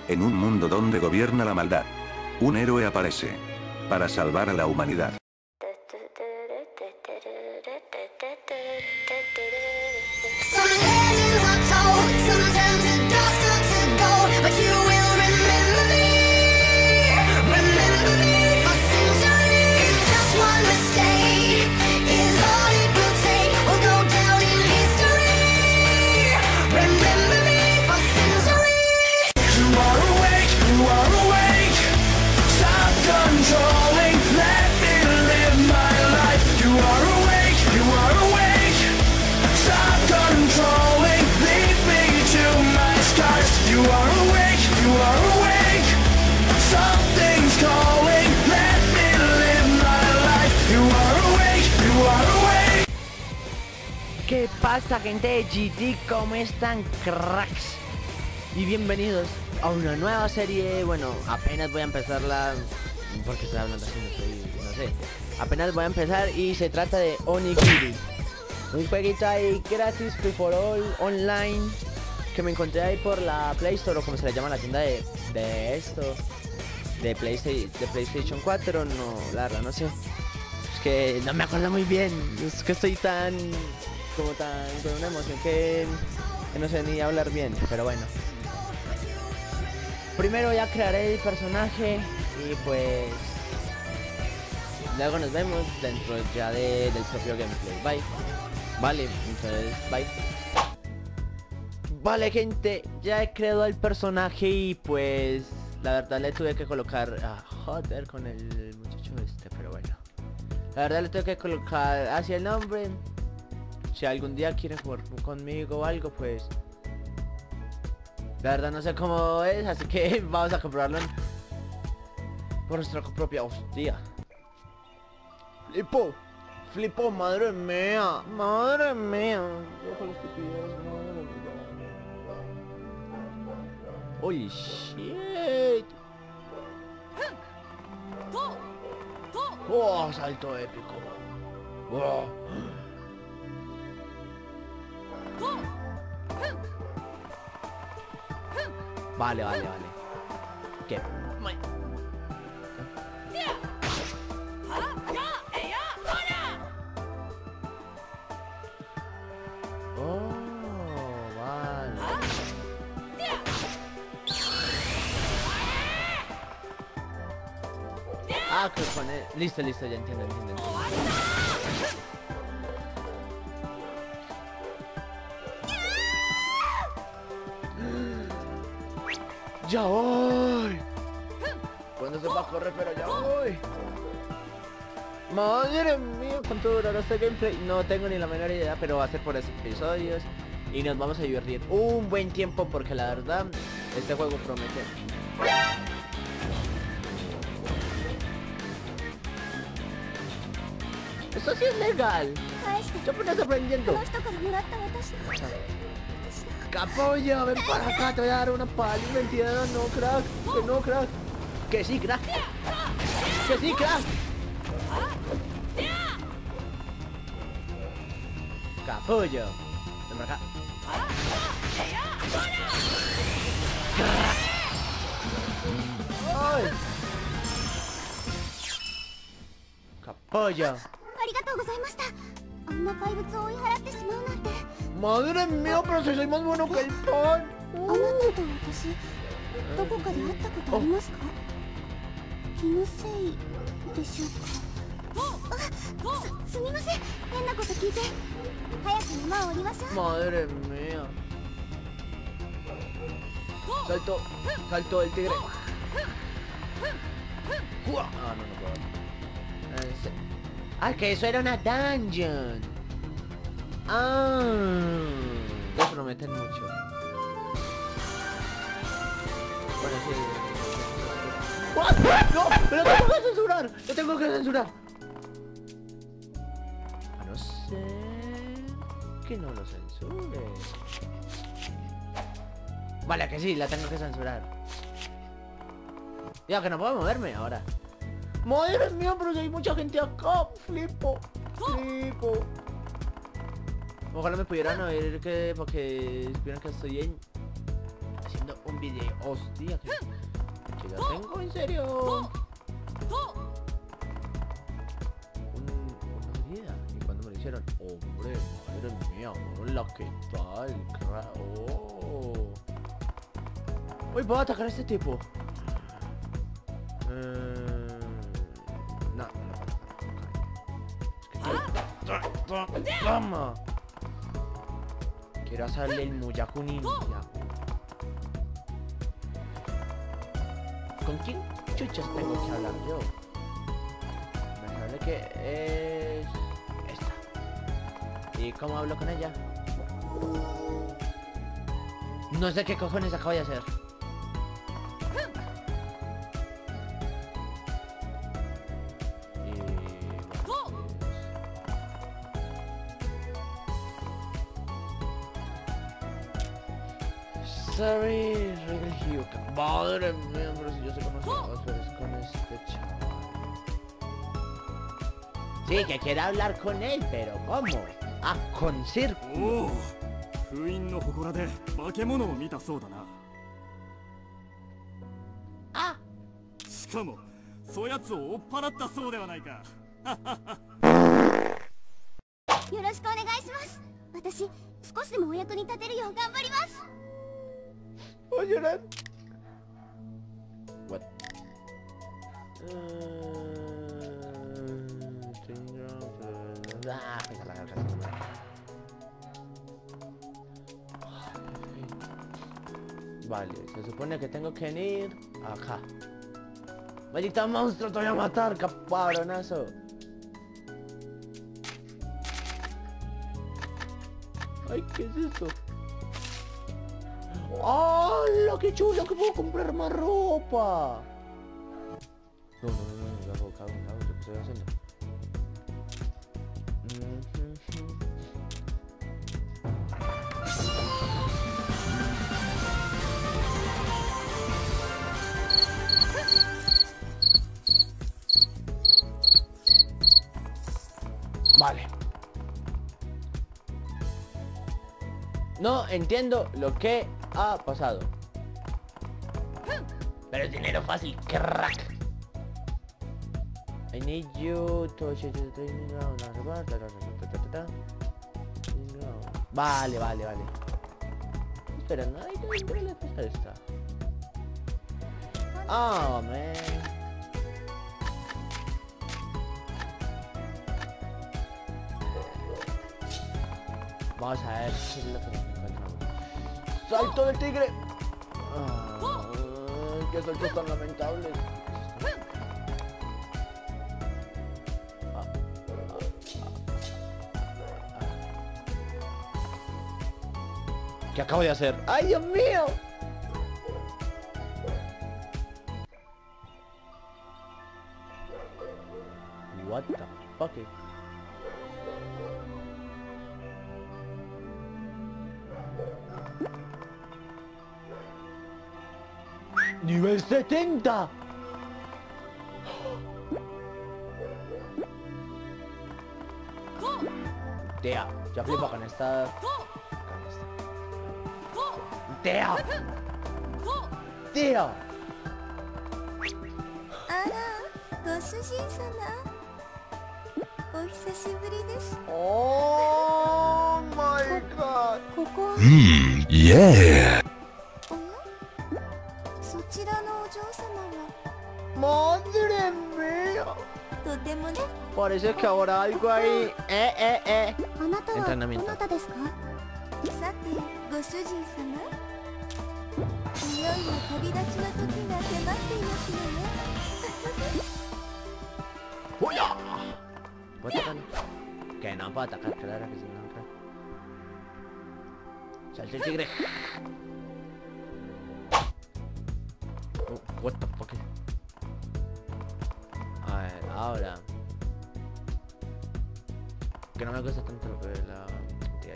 En un mundo donde gobierna la maldad, un héroe aparece para salvar a la humanidad. ¿Qué pasa, gente de GT? ¿Cómo están, cracks? Y bienvenidos a una nueva serie. Bueno, apenas voy a empezarla. Porque estoy hablando así, no sé. Apenas voy a empezar y se trata de Onigiri, un jueguito ahí gratis, free for all, online, que me encontré ahí por la Play Store, o como se le llama la tienda de PlayStation 4. No, la verdad no sé. Es que no me acuerdo muy bien. Es que estoy con una emoción que no sé ni hablar bien, pero bueno. Primero voy a crear el personaje y pues luego nos vemos dentro ya del propio gameplay. Bye. Vale, entonces bye. Vale, gente, ya he creado el personaje y pues la verdad le tuve que colocar joder con el muchacho este, pero bueno. La verdad le tuve que colocar así el nombre. Si algún día quieren jugar conmigo o algo, pues la verdad no sé cómo es, así que vamos a comprobarlo por nuestra propia hostia. Flipo, madre mía, madre mía. Holy shit. Oh, salto épico. Oh. Vale. ¿Qué? Oh, vale. Que pone... Listo, ya entiendo. ¡Ya voy! Cuando se va a correr, pero ya voy. Madre mía, ¿cuánto durará este gameplay? No tengo ni la menor idea, pero va a ser por episodios y nos vamos a divertir un buen tiempo porque la verdad, este juego promete. Esto sí es legal. Yo apenas aprendiendo. Capollo, ven para acá, te voy a dar una pali, mentira, no, crack, que no, crack. Que sí, crack. Que sí, crack. Capollo. Ven para acá. ¡Ay! Capollo. Madre mía, pero si soy más bueno que el pan. Madre mía. Salto el tigre. No puedo. Que eso era una dungeon. Me prometen mucho. Bueno, sí. ¡No! ¡Me lo tengo que censurar! ¡Lo tengo que censurar! A no ser que no lo censure. Vale, que sí, la tengo que censurar. Ya que no puedo moverme ahora. Madre mía, pero si hay mucha gente acá. Flipo. Ojalá me pudieran oír porque supieran que estoy haciendo un envidia. Hostia, que ya tengo, en serio. Una vida. Y cuando me lo hicieron, hombre, madre mía, hola, ¿qué tal? Oh. Uy, puedo atacar a este tipo. No. Es que toma. Quiero hacerle el Muyaku Ninja. ¿Con quién chuchas tengo que hablar yo? Me sale que es esta. ¿Y cómo hablo con ella? No sé qué cojones acabo de hacer. Sorry, Regal Hyuka. Madre mía, pero si yo sé conocer con este chaval. Sí, que quiere hablar con él, pero ¿cómo? Ah, con círculo. 封印の祠で化け物を見たそうだな。 あ、 しかもそやつを追っ払ったそうではないか。 よろしくお願いします。私少しでもお役に立てるよう頑張ります。 voy a llorar. What? Vale, se supone que tengo que ir acá. ¡Maldita monstruo! ¡Te voy a matar, cabronazo! ¡Ay, qué es esto! ¡Hola, qué chulo! ¡Que puedo comprar más ropa! No, cago, ¿qué estoy haciendo? Vale. No entiendo lo que ha pasado. Pero es dinero fácil, crack. I need you to Vale. Espera, no hay que ver la cosa esta. Oh, man. Vamos a ver qué es lo que nos encontramos. ¡Salto del tigre! ¡Qué saltos tan lamentables! ¿Qué acabo de hacer? ¡Ay, Dios mío! What the fuck? ¡Nivel 70! Tía, ya flipo con esta... ¡Tía! ¡Tía! あら、ご主人様。お久しぶりです。 ¡Oh, my god! ここは。 Yeah! おや？そちらのお嬢様は。 ¡Madre mía! とてもね。 Parece que ahora algo ahí... あなたはど Entrenamiento. なたですか？さて、ご主人様。いよいよ旅立ちの時が迫っていますよね。 ¡Hola! ¿Puedo atacar? Que no puedo atacar, claro que sí, no, claro. ¡Salte el tigre! What the fuck? A ver, ahora. Que no me cuesta tanto lo que la... Tía,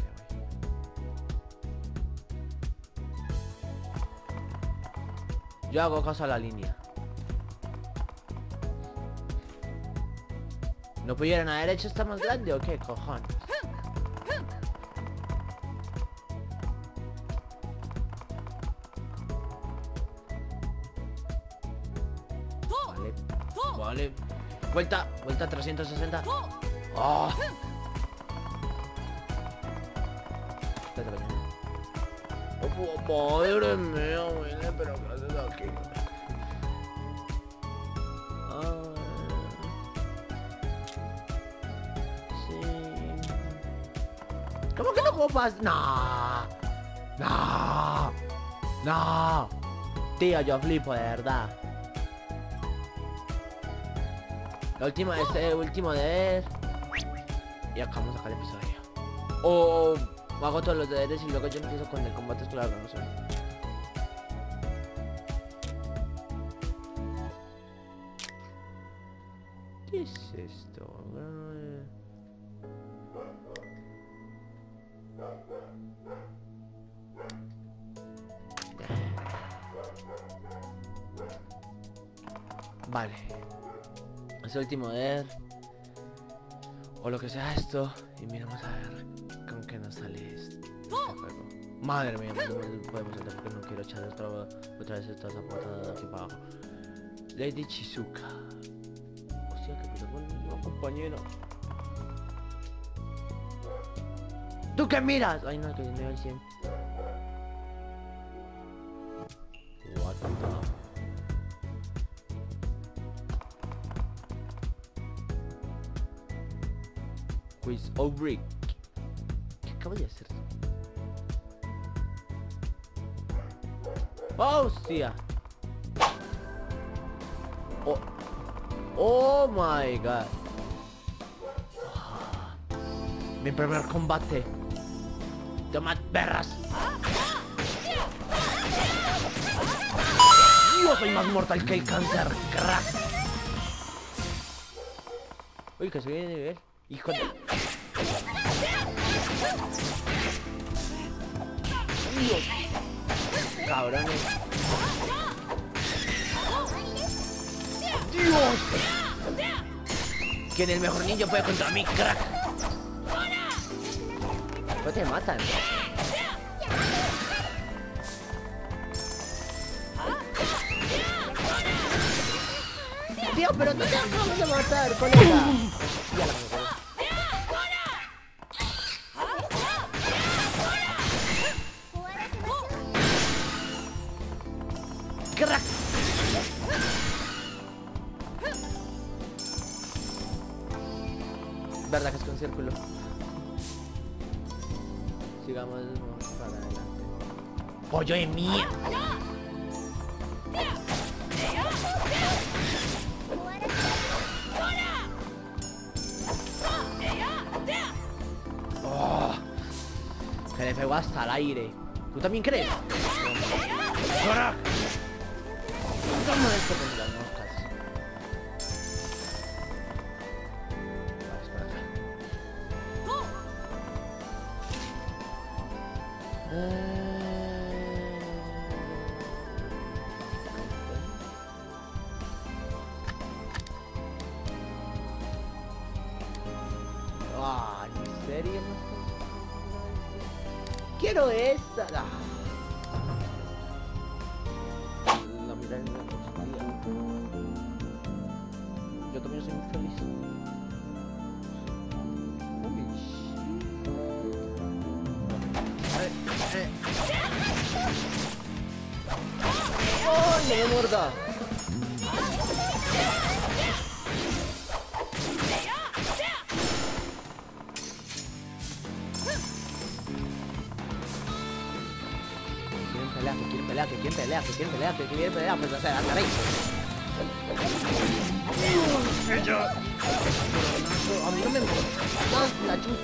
yo hago caso a la línea. ¿No pudieran haber hecho esta más grande o qué cojones? Vale. Vuelta 360. ¡Oh! Oh, madre mía, Willy, pero ¿qué haces aquí? Sí. ¿Cómo que no puedo pasar? No. No. No. Tío, yo flipo, de verdad. La última, este último deber. Y acabamos de sacar el episodio. O hago todos los deberes y luego yo empiezo con el combate escolar, no sé. ¿Qué es esto? Vale. Es el último deber. O lo que sea esto. Y miramos a ver con qué nos sale este juego. Madre mía, no podemos saltar porque no quiero echar otra vez esta zapata de aquí para abajo. Lady Shizuka. Hostia, que pasa con mi compañero. ¿Tú qué miras? Ay no, que me va al 100. What the... Quiz Outbreak. ¿Qué acabo de hacer? ¡Oh, hostia! Oh. Oh my god. Mi primer combate. Tomad perras. Yo soy más mortal que el cáncer. Crack. Uy, que se viene de nivel. Hijo de... Dios. Cabrones. Dios. ¿Quién es el mejor ninja puede contra mí, crack? No te matan. Tío, pero no te acabamos de matar, colega. Ya la mejor. ¡Crack! Verdad que es con círculo. Sigamos para adelante. ¡Pollo de mía! Oh, que le pegó hasta el aire. ¿Tú también crees? ¡Crack! ¿Cómo esto con las moscas? Vale, es por acá. Ah, ¿en serio? Quiero esta. Ah. La mirada en la posibilidad. Yo también soy muy feliz. ¡Oh, me dio muerta! Quieren pelear, pues o sea, la rey. A mí no me importa la chus.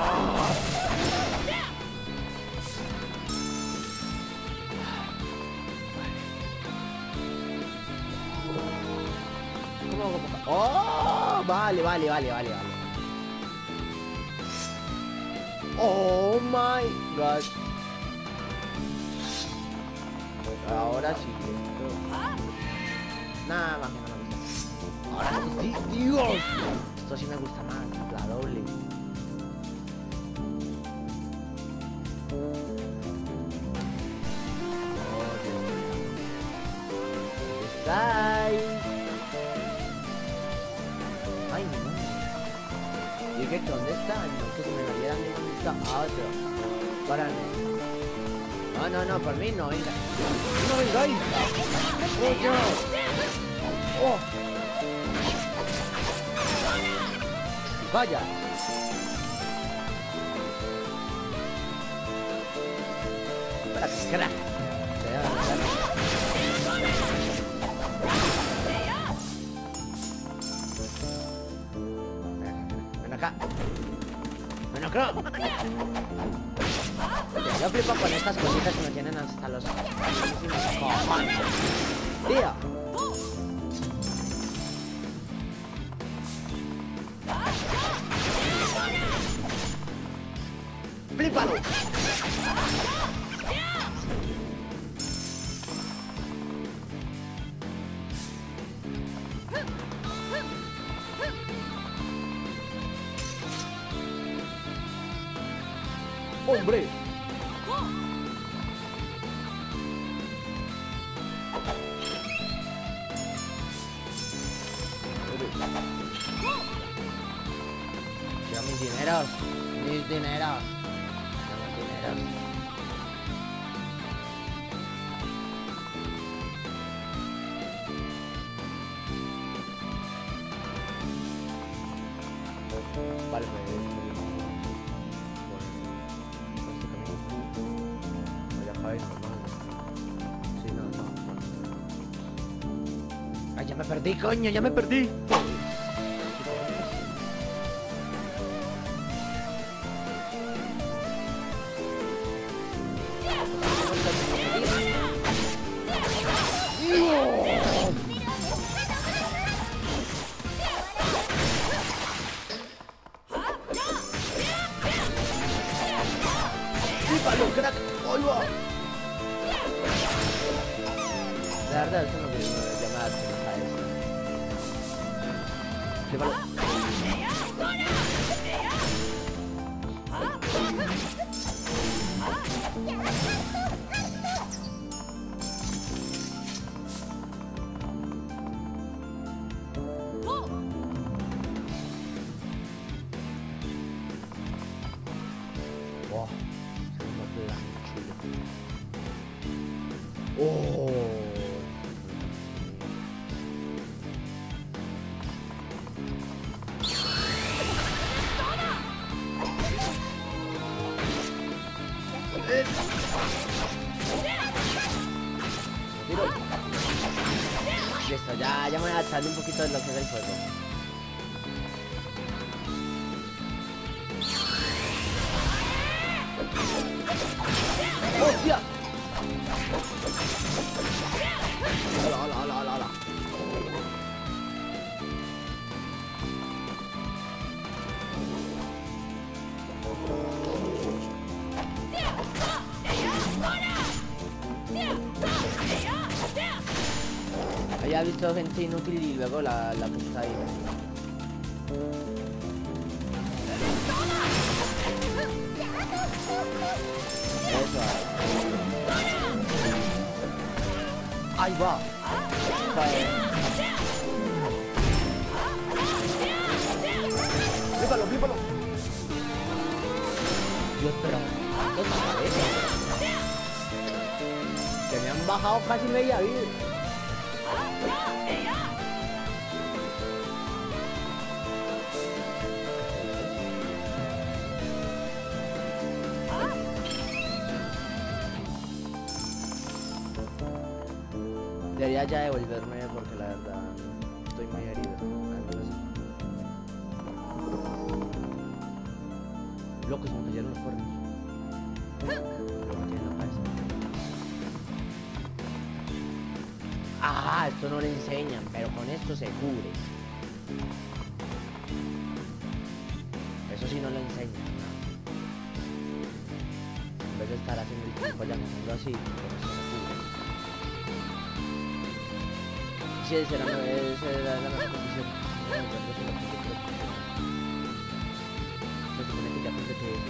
¿Cómo hago poca? Oh, vale. Oh my god. Ahora sí. Nada más que no me gusta. Ahora sí, Dios. Esto sí me gusta más, la doble. Oh, Dios. dije que dónde está, no que se me lo dieran de dónde está otro. Párame. No, por mí no, venga. No vengáis. ¡Oye! ¡Oh! ¡Vaya! ¡Para que crack! Ven acá. Ven acá. Yo flipo con estas cositas que me tienen hasta los cojones. Tío. ¡Flípalo! ¡Hombre! Quiero mis dineros. Mis dineros. Vale, Ay, ya me perdí, coño, ya me perdí. La verdad es que no quiero llamar a eso. Wow, oh. Listo, ya me voy adaptando un poquito de lo que es el juego. ¡Hostia! Hola. Había visto gente inútil y luego la que está ahí. Eso. Ahí va. Flípalo. Dios, pero ¿cuántos cabezas? Que me han bajado casi media vida. Debería ya devolverme porque la verdad estoy muy herido. Loco, se me cayeron los cuernos. Lo metí en la cabeza. Ah, esto no le enseñan, pero con esto se cubre. Eso sí no le enseñan, no. En vez de estar haciendo el tiempo ya haciendo así, con esto se cubre. Sí, esa era la mejor posición. Se supone que ya completé eso.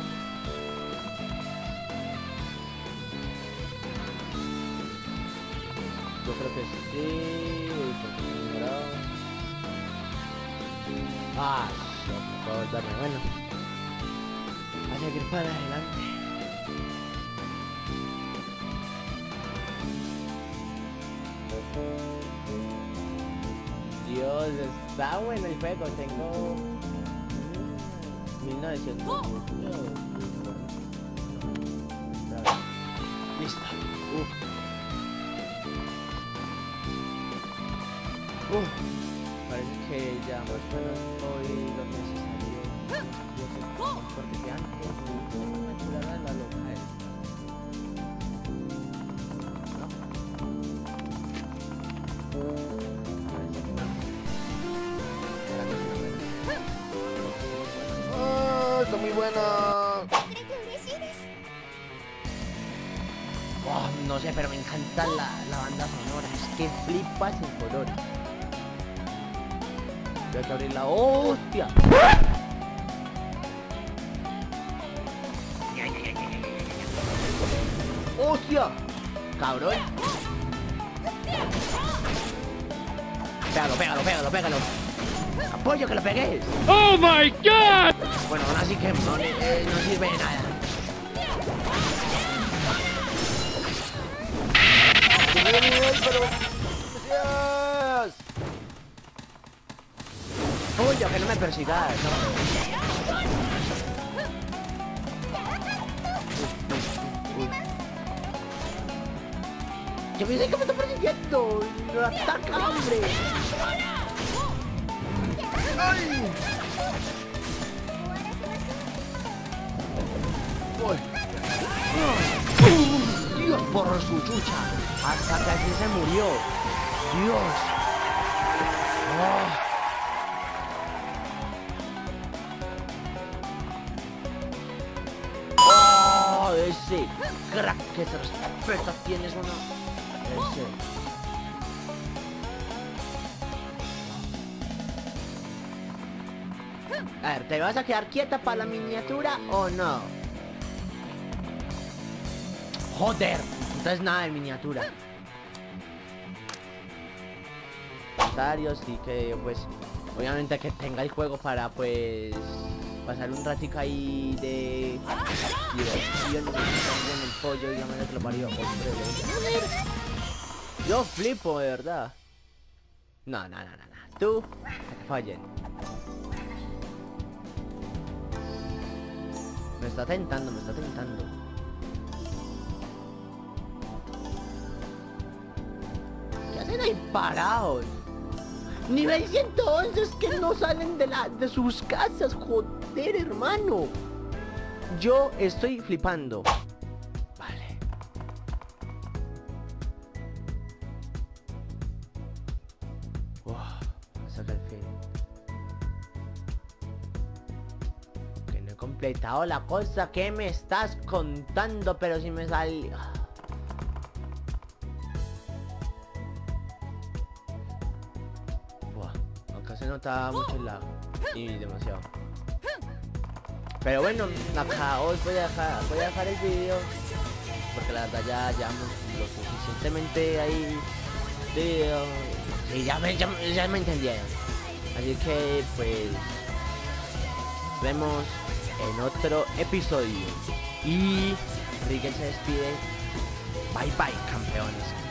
Yo creo que sí, porque me he ignorado. Ah, No puedo darme, bueno. A seguir para adelante. Dios, está bueno el juego. Tengo 1900. Listo. Parece que ya más o menos hoy lo necesario. Yo sé porque que antes me curaba la loca esta. ¡Oh, está muy buena! Oh, no sé, pero me encanta la banda sonora. Es que flipas en colores. Tengo que abrir la hostia. ¡Hostia! ¡Cabrón! Pégalo. ¡Apoyo que lo pegues! Oh my god! Bueno, aún así que no sirve de nada. ¡Gracias! ¡Apoyo que no me persigas! Yo pensé que me está persiguiendo. ¡No ataca, hombre! ¡Ay! Dios por su chucha. Hasta que así se murió. Dios. Oh, ese crack que te respeta. Tienes uno. Ese. A ver, ¿te vas a quedar quieta para la miniatura o no? Joder, entonces nada de miniatura. Comentarios y que pues obviamente que tenga el juego para pues pasar un ratico ahí de diversión en el pollo, dígame que lo parió, hombre. Yo flipo, de verdad. No. Tú, fallen. Me está tentando. ¿Qué hacen ahí parados? Nivel 111 es que no salen de sus casas, joder, hermano. Yo estoy flipando. Vale. Hasta el fin. Que no he completado la cosa que me estás contando, pero si me sale... Acá se nota mucho el lag y demasiado. Pero bueno, acá hoy voy a dejar el vídeo porque la verdad ya llevamos lo suficientemente ahí video y ya me entendieron. Así que pues vemos en otro episodio y Rigel se despide. Bye bye, campeones.